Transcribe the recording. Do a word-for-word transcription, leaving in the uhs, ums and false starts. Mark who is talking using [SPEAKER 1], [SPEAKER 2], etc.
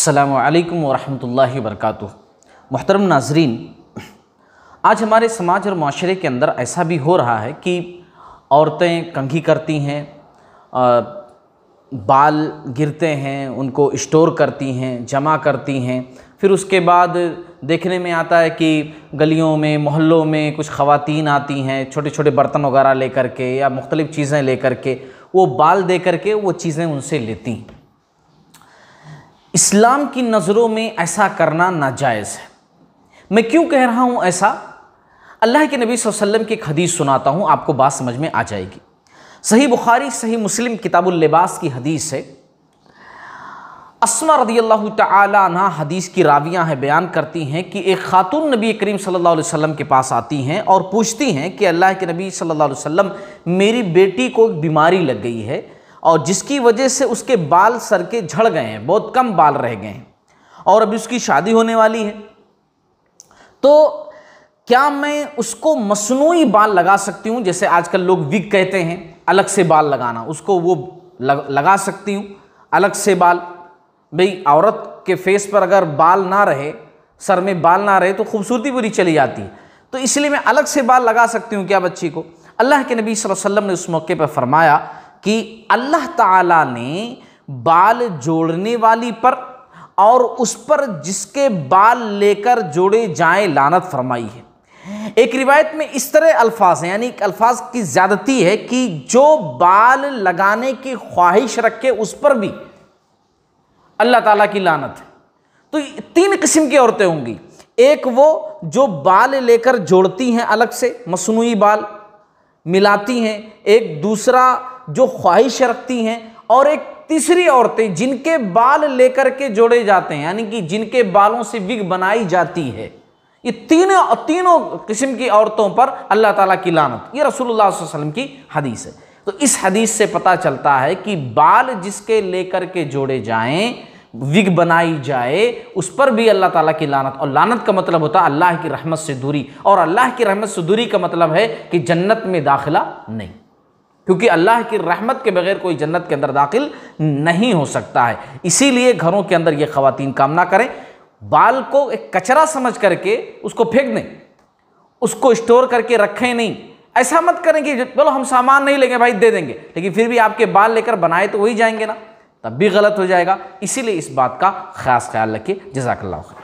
[SPEAKER 1] السلام علیکم ورحمۃ اللہ وبرکاتہ۔ محترم ناظرین، آج ہمارے سماج اور معاشرے کے اندر ایسا بھی ہو رہا ہے کہ عورتیں کنگھی کرتی ہیں، بال گرتے ہیں، ان کو اسٹور کرتی ہیں، جمع کرتی ہیں، پھر اس کے بعد دیکھنے میں آتا ہے کہ گلیوں میں محلوں میں کچھ خواتین آتی ہیں چھوٹے چھوٹے برتن وغیرہ لے کر کے یا مختلف چیزیں لے کر کے، وہ بال دے کر کے وہ چیزیں ان سے لیتی ہیں۔ اسلام کی نظروں میں ایسا کرنا ناجائز ہے۔ میں کیوں کہہ رہا ہوں ایسا؟ اللہ کے نبی صلی اللہ علیہ وسلم کی ایک حدیث سناتا ہوں، آپ کو بات سمجھ میں آ جائے گی۔ صحیح بخاری صحیح مسلم کتاب اللباس کی حدیث ہے۔ اسما رضی اللہ تعالی عنہ حدیث کی راویاں ہیں، بیان کرتی ہیں کہ ایک خاتون نبی کریم صلی اللہ علیہ وسلم کے پاس آتی ہیں اور پوچھتی ہیں کہ اللہ کے نبی صلی اللہ علیہ وسلم، میری بیٹی کو ایک بیماری لگ گئی ہے اور جس کی وجہ سے اس کے بال سر کے جھڑ گئے ہیں، بہت کم بال رہ گئے ہیں اور ابھی اس کی شادی ہونے والی ہے، تو کیا میں اس کو مصنوعی بال لگا سکتی ہوں؟ جیسے آج کل لوگ وگ کہتے ہیں، الگ سے بال لگانا، اس کو وہ لگا سکتی ہوں الگ سے بال؟ بھئی عورت کے فیس پر اگر بال نہ رہے، سر میں بال نہ رہے تو خوبصورتی پوری چلی جاتی ہے، تو اس لیے میں الگ سے بال لگا سکتی ہوں کیا بچی کو؟ اللہ کے نبی صلی اللہ علیہ وسلم نے اس موقع پر فرمایا کہ اللہ تعالیٰ نے بال جوڑنے والی پر اور اس پر جس کے بال لے کر جوڑے جائیں لعنت فرمائی ہے۔ ایک روایت میں اس طرح الفاظ ہیں، یعنی ایک الفاظ کی زیادتی ہے کہ جو بال لگانے کی خواہش رکھے اس پر بھی اللہ تعالیٰ کی لعنت ہے۔ تو تین قسم کی عورتیں ہوں گی، ایک وہ جو بال لے کر جوڑتی ہیں الگ سے، مصنوعی بال ملاتی ہیں، ایک دوسرا جو خواہش رکھتی ہیں، اور ایک تیسری عورتیں جن کے بال لے کر کے جوڑے جاتے ہیں، یعنی کہ جن کے بالوں سے وگ بنائی جاتی ہے۔ یہ تینوں تینوں قسم کی عورتوں پر اللہ تعالیٰ کی لعنت، یہ رسول اللہ صلی اللہ علیہ وسلم کی حدیث ہے۔ تو اس حدیث سے پتہ چلتا ہے کہ بال جس کے لے کر کے جوڑے جائیں، وگ بنائی جائے، اس پر بھی اللہ تعالیٰ کی لعنت، اور لعنت کا مطلب ہوتا ہے اللہ کی رحمت سے دوری، اور اللہ کی رحمت سے دوری کا مطلب ہے کہ جنت میں داخلہ نہیں، کیونکہ اللہ کی رحمت کے بغیر کوئی جنت کے اندر داخل نہیں ہو سکتا ہے۔ اسی لیے گھروں کے اندر یہ خواتین کام نہ کریں، بال کو ایک کچرا سمجھ کر کے اس کو پھینک دیں، اس کو اسٹور کر کے رکھیں نہیں۔ ایسا مت کریں کہ چلو ہم سامان نہیں لیں گے بھائی، دے دیں گے، لیکن پھر بھی آپ کے بال لے کر بنائے تو وہی جائیں گے نا، تب بھی غلط ہو جائے گا۔ اسی لیے اس بات کا خاص خیال رکھیے۔ جزاک اللہ خیر۔